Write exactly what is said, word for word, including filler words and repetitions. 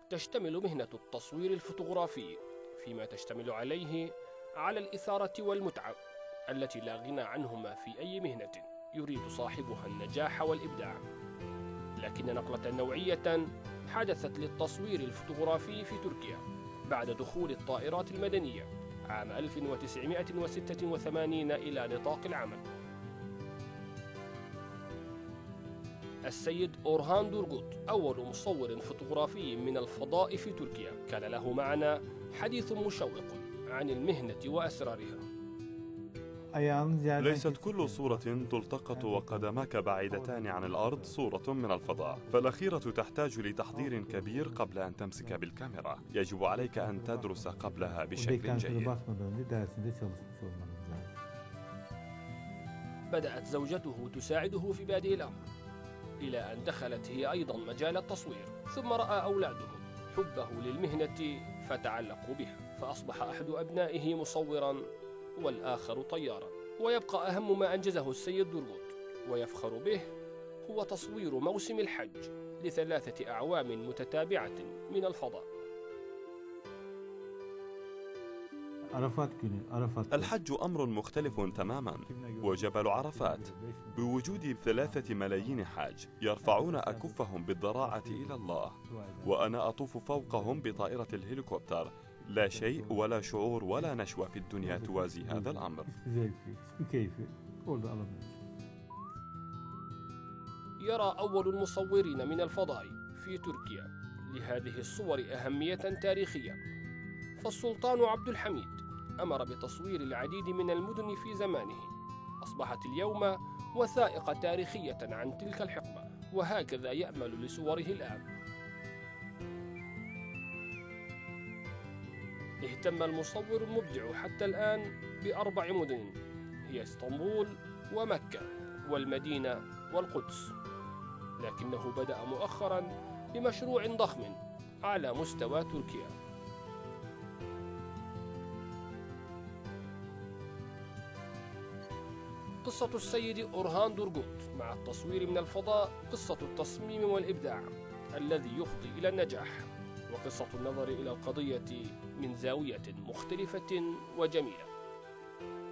تشتمل مهنة التصوير الفوتوغرافي فيما تشتمل عليه على الإثارة والمتعة التي لا غنى عنهما في أي مهنة يريد صاحبها النجاح والإبداع. لكن نقلة نوعية حدثت للتصوير الفوتوغرافي في تركيا بعد دخول الطائرات المدنية عام ألف وتسعمائة وستة وثمانين إلى نطاق العمل. السيد أورهان دورغوت أول مصور فوتوغرافي من الفضاء في تركيا كان له معنا حديث مشوق عن المهنة وأسرارها. ليست كل صورة تلتقط وقدماك بعيدتان عن الأرض صورة من الفضاء، فالأخيرة تحتاج لتحضير كبير قبل أن تمسك بالكاميرا. يجب عليك أن تدرس قبلها بشكل جيد. بدأت زوجته تساعده في بادئ الأمر إلى أن دخلت هي أيضا مجال التصوير، ثم رأى أولاده حبه للمهنة فتعلقوا بها، فأصبح أحد أبنائه مصورا والآخر طيارا. ويبقى أهم ما أنجزه السيد دورغوت ويفخر به هو تصوير موسم الحج لثلاثة أعوام متتابعة من الفضاء. الحج أمر مختلف تماما، وجبل عرفات بوجود ثلاثة ملايين حاج يرفعون أكفهم بالضراعة إلى الله، وأنا أطوف فوقهم بطائرة الهليكوبتر. لا شيء ولا شعور ولا نشوة في الدنيا توازي هذا الأمر. يرى أول المصورين من الفضاء في تركيا لهذه الصور أهمية تاريخية، فالسلطان عبد الحميد أمر بتصوير العديد من المدن في زمانه، أصبحت اليوم وثائق تاريخية عن تلك الحقبة، وهكذا يأمل لصوره الآن. اهتم المصور المبدع حتى الآن بأربع مدن هي اسطنبول ومكة والمدينة والقدس، لكنه بدأ مؤخرا بمشروع ضخم على مستوى تركيا. قصة السيد أورهان دورغوت مع التصوير من الفضاء قصة التصميم والإبداع الذي يفضي إلى النجاح، وقصة النظر إلى القضية من زاوية مختلفة وجميلة.